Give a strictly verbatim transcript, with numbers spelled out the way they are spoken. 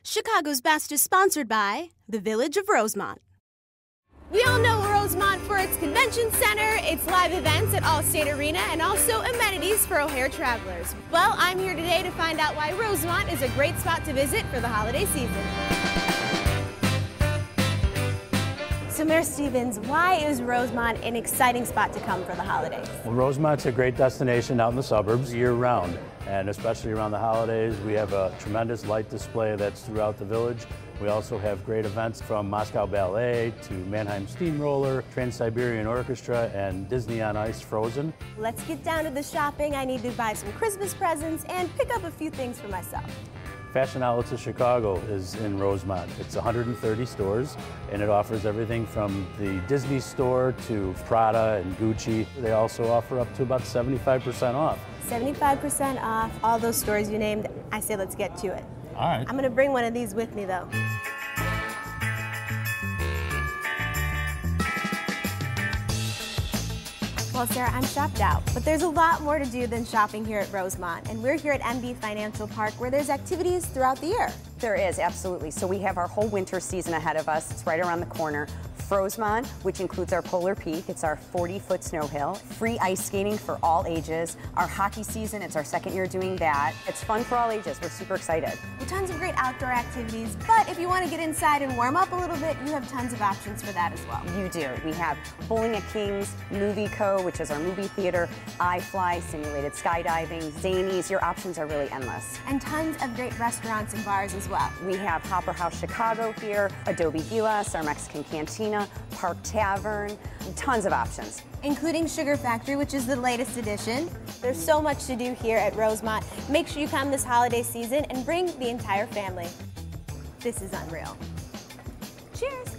Chicago's Best is sponsored by the Village of Rosemont. We all know Rosemont for its convention center, its live events at Allstate Arena, and also amenities for O'Hare travelers. Well, I'm here today to find out why Rosemont is a great spot to visit for the holiday season. So Mayor Stevens, why is Rosemont an exciting spot to come for the holidays? Well, Rosemont's a great destination out in the suburbs year-round, and especially around the holidays. We have a tremendous light display that's throughout the village. We also have great events from Moscow Ballet to Mannheim Steamroller, Trans-Siberian Orchestra, and Disney on Ice Frozen. Let's get down to the shopping. I need to buy some Christmas presents and pick up a few things for myself. Fashion Outlets of Chicago is in Rosemont. It's one hundred thirty stores, and it offers everything from the Disney store to Prada and Gucci. They also offer up to about seventy-five percent off. seventy-five percent off, all those stores you named. I say let's get to it. All right. I'm gonna bring one of these with me though. Well, Sarah, I'm shopped out, but there's a lot more to do than shopping here at Rosemont, and we're here at M B Financial Park where there's activities throughout the year. There is, absolutely. So we have our whole winter season ahead of us. It's right around the corner. Rosemont, which includes our Polar Peak. It's our forty foot snow hill. Free ice skating for all ages. Our hockey season, it's our second year doing that. It's fun for all ages. We're super excited. Well, tons of great outdoor activities, but if you want to get inside and warm up a little bit, you have tons of options for that as well. You do. We have Bowling at King's, Movie Co., which is our movie theater, iFly, simulated skydiving, Zanies. Your options are really endless. And tons of great restaurants and bars as well. We have Hopper House Chicago here, Adobe Gilas, our Mexican Cantina, Park Tavern, tons of options. Including Sugar Factory, which is the latest addition. There's so much to do here at Rosemont. Make sure you come this holiday season and bring the entire family. This is unreal. Cheers!